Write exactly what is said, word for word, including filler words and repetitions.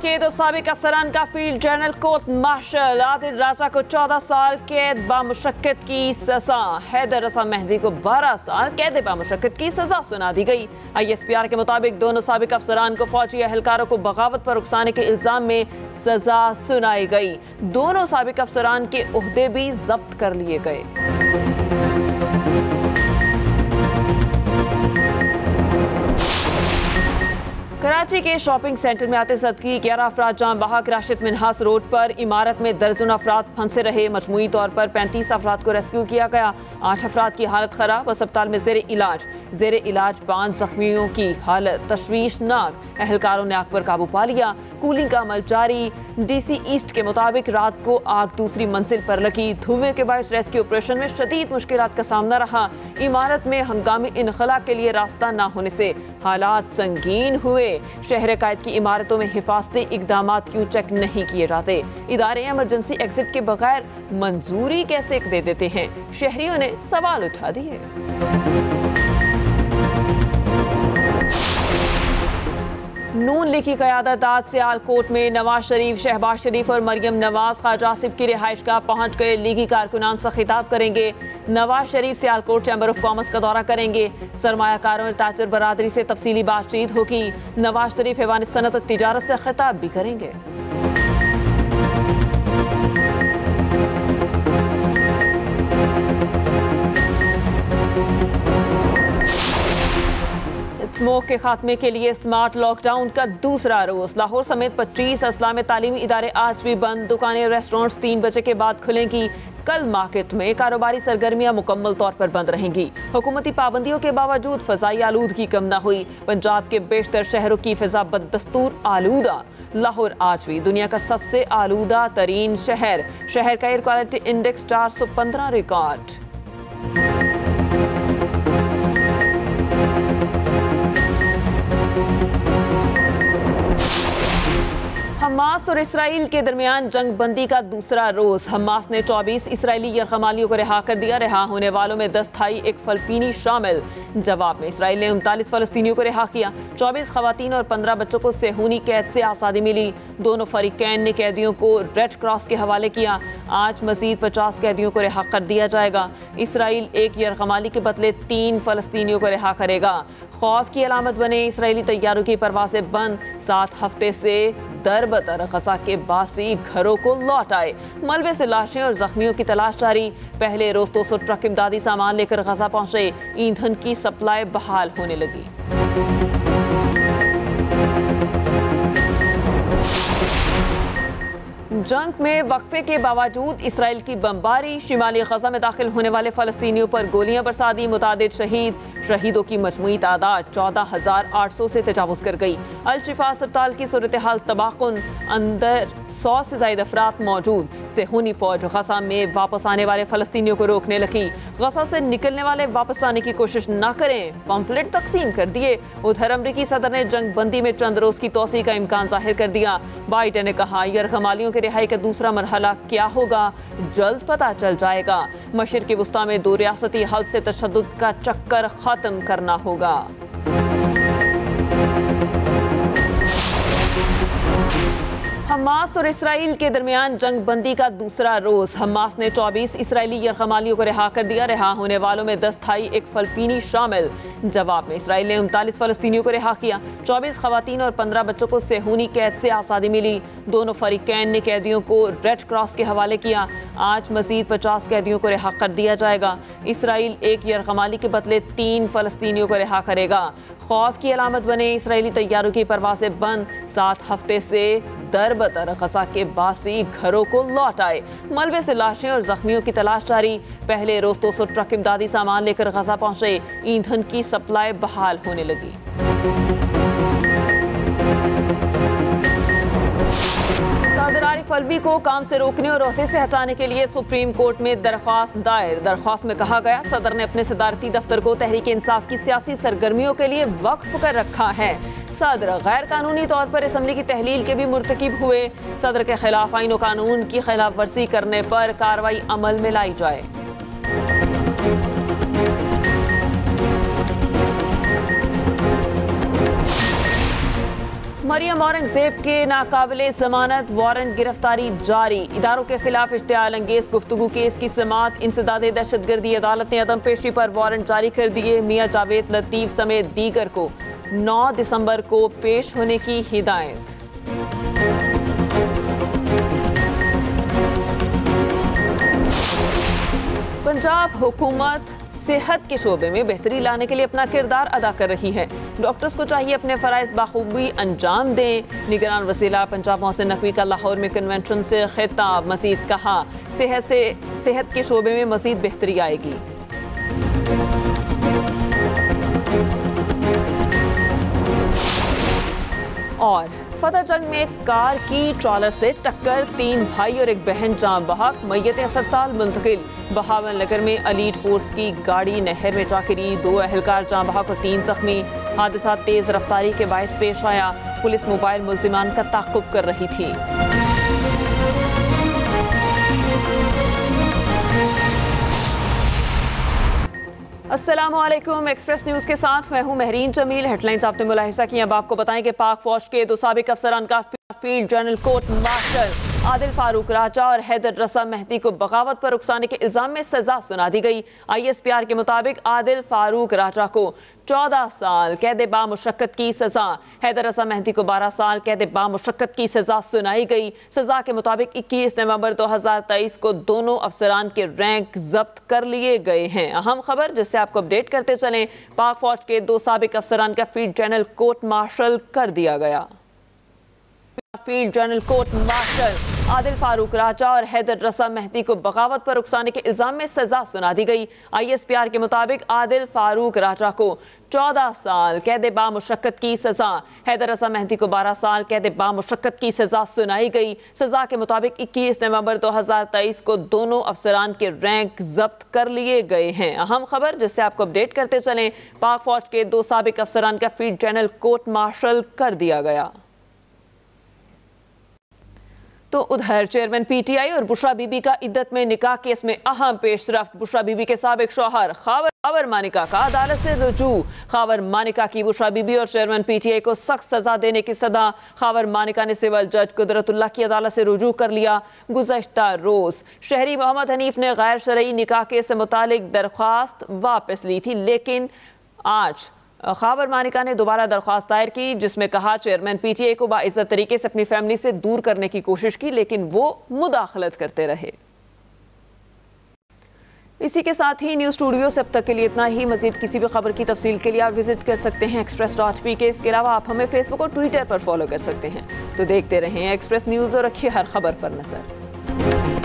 के दो साबिक अफसरान का field general court martial Adil Raja को चौदह साल कैद बामुशक्कत की सजा, हैदर रजा मेहदी को बारह साल कैद बामुशक्कत की सजा सुना दी गई। आई एस पी आर के मुताबिक दोनों साबिक अफसरान को फौजी एहलकारों को बगावत पर उकसाने के इल्जाम में सजा सुनाई गई। दोनों साबिक अफसरान के ओहदे भी जब्त कर लिए गए। कराची के शॉपिंग सेंटर में आते सदकी ग्यारह अफराद जाम बहक राशिद मिन्हास रोड पर इमारत में दर्जन अफराद फंसे रहे। मजमूई तौर पर पैंतीस अफराद को रेस्क्यू किया गया। आठ अफराद की हालत खराब, अस्पताल में जेर इलाज जेर इलाज पाँच जख्मियों की हालत तशवीशनाक। एहलकारों ने आग पर काबू पा लिया। कूलिंग का अमल जारी। डी सी ईस्ट के मुताबिक रात को आग दूसरी मंजिल पर लगी। धुएं के बायस रेस्क्यू ऑपरेशन में शदीद मुश्किलात का सामना रहा। इमारत में हंगामी इनखला के लिए रास्ता न होने से हालात संगीन हुए। शहर कायद की इमारतों में हिफाजती इकदाम क्यों चेक नहीं किए जाते? इदारे इमरजेंसी एग्जिट के बगैर मंजूरी कैसे दे देते हैं? शहरियों ने सवाल उठा दिए। नून लीग की क़यादत आज सियालकोट में नवाज शरीफ, शहबाज शरीफ और मरियम नवाज ख्वाजा आसिफ की रिहाइशगाह पहुंच गए। लीगी कारकुनान से खिताब करेंगे। Nawaz Sharif Sialkot chamber of commerce का दौरा करेंगे। सरमायाकारों और ताजर बरादरी से तफसीली बातचीत होगी। नवाज शरीफ ऐवान सनत और तिजारत से खिताब भी करेंगे। स्मोक के खात्मे के लिए स्मार्ट लॉकडाउन का दूसरा रोज। लाहौर समेत पच्चीस अजला में तालीमी इदारे आज भी बंद। दुकानें, रेस्टोरेंट्स तीन बजे के बाद खुलेंगी। कल मार्केट में कारोबारी सरगर्मियां मुकम्मल तौर पर बंद रहेंगी। हुकूमती पाबंदियों के बावजूद फजाई आलूदगी कम न हुई। पंजाब के बेशतर शहरों की फिजा बददस्तूर आलूदा। लाहौर आज भी दुनिया का सबसे आलूदा तरीन शहर। शहर का एयर क्वालिटी इंडेक्स चार सौ पंद्रह रिकॉर्ड। हमास और इसराइल के दरमियान जंग बंदी का दूसरा रोज। हमास ने चौबीस इसराइली यरगमालियों को रिहा कर दिया। रिहा होने वालों में दस थाई एक फलस्तीनी शामिल। जवाब में इसराइल ने उनतालीस फलस्तीनियों को रिहा किया। चौबीस खवातीन और पंद्रह बच्चों को सेहूनी कैद से आज़ादी मिली। दोनों फरीकैन ने कैदियों को रेड क्रॉस के हवाले किया। आज मजीद पचास कैदियों को रिहा कर दिया जाएगा। इसराइल एक यरगमाली के बदले तीन फलस्तीनियों को रिहा करेगा। खौफ की अलामत बने इसराइली तैयारों की परवाजें बंद। सात हफ्ते से दर बदर गजा के बासी घरों को लौट आए। मलबे से लाशें और जख्मियों की तलाश जारी। पहले रोज दो सौ ट्रक इमदादी सामान लेकर गजा पहुंचे। ईंधन की सप्लाई बहाल होने लगी। जंग में वक्फे के बावजूद इसराइल की बमबारी। शिमाली गजा में दाखिल होने वाले फलस्तीनियों पर गोलियां बरसा दी। मुतादिद शहीद। शहीदों की मजमूई तादाद चौदह हजार आठ सौ से तजावुज कर गई। अल शिफा अस्पताल की सूरत हाल तबाकुन। अंदर सौ से ज्यादा अफराद मौजूद। सेहूनी फौज गजा में वापस आने वाले फलस्तीनियों को रोकने लगी। गजा से निकलने वाले वापस जाने की कोशिश न करें। पंफलेट तकसीम कर दिए। उधर अमरीकी सदर ने जंग बंदी में चंद रोज की तोसी का इम्कान जाहिर कर दिया। बाइडेन ने कहा यरगमालियों के रिहाई का दूसरा मरहला क्या होगा जल्द पता चल जाएगा। मशरिक़ी वुस्ता में दो रियासती हल से तशद्दुद का चक्कर खत्म करना होगा। हमास और इसराइल के दरमियान जंग बंदी का दूसरा रोज। हमास ने चौबीस इसराइली यरगमालियों को रिहा कर दिया। रिहा होने वालों में दस थाई एक फलस्तीनी शामिल। जवाब में इसराइल ने उनतालीस फलस्तीनियों को रिहा किया। चौबीस खवातीन और पंद्रह बच्चों को सेहूनी कैद से आज़ादी मिली। दोनों फरीकैन ने कैदियों को रेड क्रॉस के हवाले किया। आज मजीद पचास कैदियों को रिहा कर दिया जाएगा। इसराइल एक यरगमाली के बदले तीन फलस्तीनियों को रिहा करेगा। खौफ की अलामत बने इसराइली तैयारों की परवाजें बंद। सात हफ्ते से दर बदर गजा के बासी घरों को लौट आए। मलबे से लाशें और जख्मियों की तलाश जारी। पहले रोज दो सौ ट्रक इमदादी सामान लेकर गजा पहुंचे। ईंधन की सप्लाई बहाल होने लगी। सदर आरिफ अलवी को काम से रोकने और ओहदे से हटाने के लिए सुप्रीम कोर्ट में दरख्वास्त दायर। दरख्वास्त में कहा गया सदर ने अपने सदारती दफ्तर को तहरीक इंसाफ की सियासी सरगर्मियों के लिए वक्फ कर रखा है। सदर गैर कानूनी तौर पर असम्बली की तहलील के भी मुर्तकिब हुए। सदर के खिलाफ आईन और कानून की खिलाफ वर्जी करने पर कार्रवाई अमल में लाई जाए। मरियम औरंगजेब के नाकाबिले जमानत वारंट गिरफ्तारी जारी। इदारों के खिलाफ इश्तियाल अंगेज गुफ्तगू केस की समाअत इंसदादे दहशतगर्दी अदालत ने अदम पेशी पर वारंट जारी कर दिए। मियां जावेद लतीफ समेत दीगर को नौ दिसंबर को पेश होने की हिदायत। पंजाब हुकूमत सेहत के शोबे में बेहतरी लाने के लिए अपना किरदार अदा कर रही है। डॉक्टर्स को चाहिए अपने फराइज बाखूबी अंजाम दें। निगरान वज़ीर पंजाब मोहसिन नकवी का लाहौर में कन्वेंशन से खिताब। मजीद कहा, सेहत से सेहत के शोबे में मजीद बेहतरी आएगी। और फतह जंग में कार की ट्रॉलर से टक्कर, तीन भाई और एक बहन जान बहक, मैयतें अस्पताल मुंतकिल। बहावन नगर में एलीट फोर्स की गाड़ी नहर में जा गिरी, दो अहलकार जान बहक और तीन जख्मी। हादसा तेज रफ्तारी के बायस पेश आया। पुलिस मोबाइल मुल्जिमान का ताक़ुब कर रही थी। अस्सलामुअलैकुम, एक्सप्रेस न्यूज़ के साथ मैं हूं महरीन जमील। हेडलाइंस आपने मुलाहिजा की। अब आपको बताएं कि पाक फौज के दो साबिक अफसरान का field general court martial Adil Farooq Raja और हैदर रसा मेहदी को बगावत पर उकसाने के इल्जाम में सजा सुना दी गई। आई एस पी आर के मुताबिक आदिल फारूक राजा को चौदह साल कैद बामुशक्कत की सजा, हैदर रसा मेहदी को बारह साल कैद बामुशक्कत की सजा सुनाई गई। सजा के मुताबिक इक्कीस नवंबर दो हजार तेईस को दोनों अफसरान के रैंक जब्त कर लिए गए हैं। अहम खबर जिससे आपको अपडेट करते चलें, पाक फौज के दो साबिक अफसरान का फील्ड जनरल कोर्ट मार्शल कर दिया गया। Field general court martial Adil Farooq Raja और हैदर रसा मेहदी को बगावत पर उकसाने के इल्जाम में सजा सुना दी गई। आई एस पी आर के मुताबिक आदिल फारूक राजा को चौदह साल कैद बामुशक्कत की सजा, हैदर रसा मेहदी को बारह साल कैद बामुशक्कत की सजा सुनाई गई। सजा के मुताबिक इक्कीस नवंबर दो हजार तेईस को दोनों अफसरान के रैंक जब्त कर लिए गए हैं। अहम खबर जिससे आपको अपडेट करते चलें, पाक फौज के दो साबिक अफसरान का फील्ड जनरल कोर्ट मार्शल कर दिया गया। तो उधर चेयरमैन पी टी आई और बुशरा बीबी का इद्दत में निकाह केस में अहम पेशरफ्त। बुशरा बीबी के साबिक शौहर खावर खावर मानिका का अदालत से रुजू। खावर मानिका की बुशरा बीबी और चेयरमैन पी टी आई को सख्त सजा देने की सदा। खावर मानिका ने सिविल जज कुदरतुल्लाह की अदालत से रुजू कर लिया। गुज़श्ता रोज शहरी मोहम्मद हनीफ ने गैर शरई निकाह केस से मुतालिक दरख्वास्त वापस ली थी, लेकिन आज खावर मानिका ने दोबारा दरख्वास्त दायर की, जिसमें कहा चेयरमैन पी टी आई को बाइज्जत तरीके से अपनी फैमिली से दूर करने की कोशिश की, लेकिन वो मुदाखलत करते रहे। इसी के साथ ही न्यूज़ स्टूडियो से अब तक के लिए इतना ही। मजीद किसी भी खबर की तफसील के लिए आप विजिट कर सकते हैं एक्सप्रेस डॉट पी के। इसके अलावा आप हमें फेसबुक और ट्विटर पर फॉलो कर सकते हैं। तो देखते रहें एक्सप्रेस न्यूज़ और रखिए हर खबर पर नजर।